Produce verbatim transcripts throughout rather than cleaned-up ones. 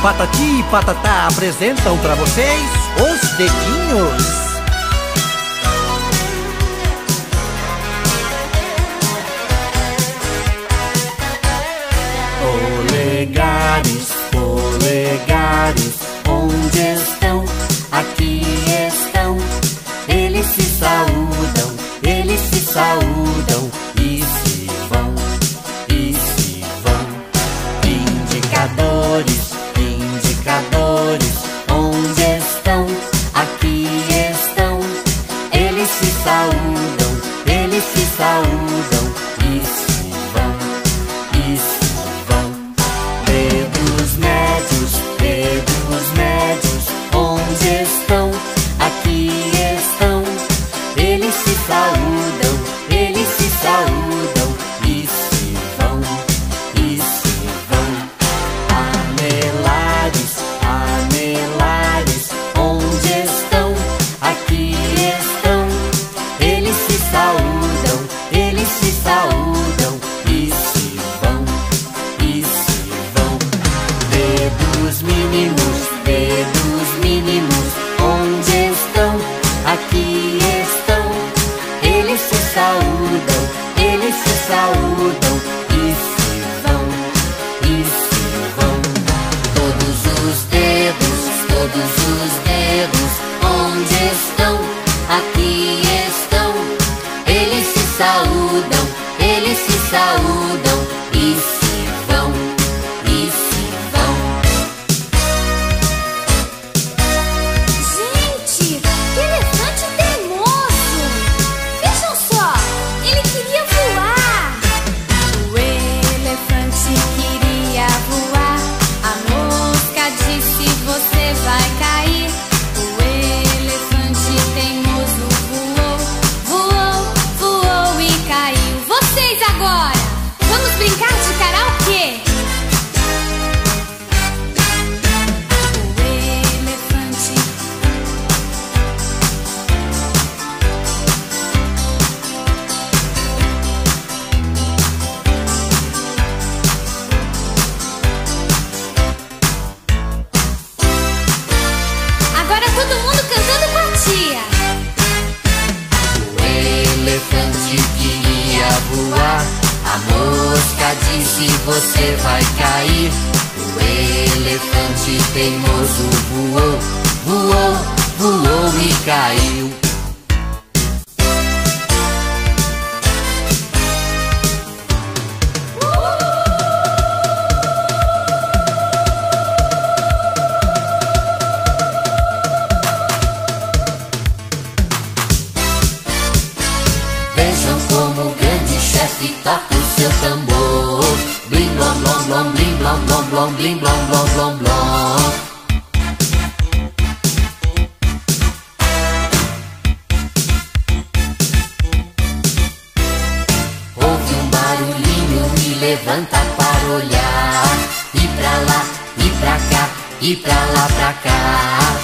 Patati e Patatá apresentam pra vocês os dedinhos. Polegares, polegares, onde estão? Aqui estão. Eles se saúdam, eles se saúdam e se vão, e se vão. Indicadores, indicadores, onde estão? Aqui estão. Eles se saúdam, eles se saúdam e se vão, e se vão. Dedos médios, dedos médios, onde estão? Aqui estão. Eles se saúdam, eles se saúdam e se vão, e se vão. Anelares, anelares, onde estão? Aqui estão. Eles se saúdam, eles se saúdam e se vão, e se vão. Dedos mínimos, dedos mínimos, onde estão? Aqui estão. Eles se saúdam, eles se saúdam e se vão, e se vão. Todos os dedos, todos os dedos, onde estão? Aqui estão. Eles se saúdam, eles se saúdam e se vão, e se vão. Gente, que elefante teimoso! Vejam só, ele queria voar. O elefante queria voar. A mosca disse: você vai cair. O elefante teimoso voou, voou, voou e caiu. Vocês agora, vamos brincar de karaokê? O elefante Agora todo mundo cantando com a tia. O elefante queria voar. A mosca disse: você vai cair. O elefante teimoso voou, voou, voou e caiu. Vejam como o grande chefe toca o seu tambor. Blim blom blom blom, blim blom blom blom, blim blom blom blom blom. Houve um barulhinho, me levanta para olhar. E pra lá, e pra cá, e pra lá, pra cá.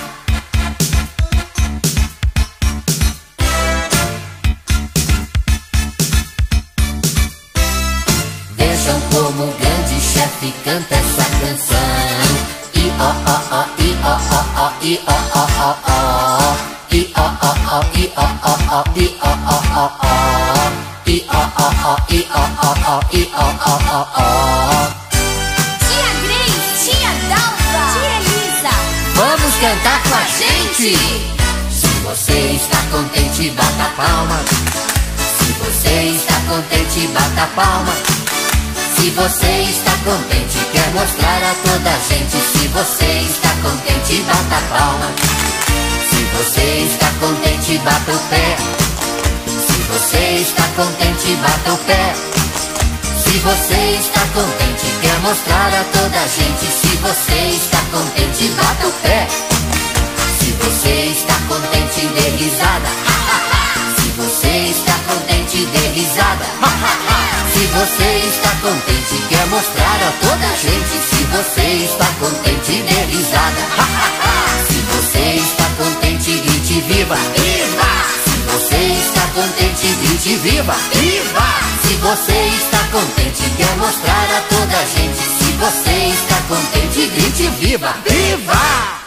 Vejam como o grande chefe canta essa canção. I ó ó ó, i ó ó ó, i ó ó ó ó. I ó ó ó, i ó ó ó, i ó ó ó ó. I ó ó ó, i ó ó ó, i ó ó ó ó. Tia Grace, tia Dalva, tia Elisa, Vamos cantar com a gente! Se você está contente, bata palma. Se você está contente, bata palma. Se você está contente, quer mostrar a toda a gente. Se você está contente, bata palma. Se você está contente, bata o pé. Se você está contente, bata o pé. Se você está contente, quer mostrar a toda a gente. Se você está contente, bata o pé. Se você está contente, dê risada. Se você está contente, dê risada. Se você está contente, quer mostrar a toda a gente. Se você está contente, dê risada. Se você está contente, grite viva, viva! Se você está contente, grite viva, viva! Se você está contente, quer mostrar a toda a gente. Se você está contente, grite viva! Viva!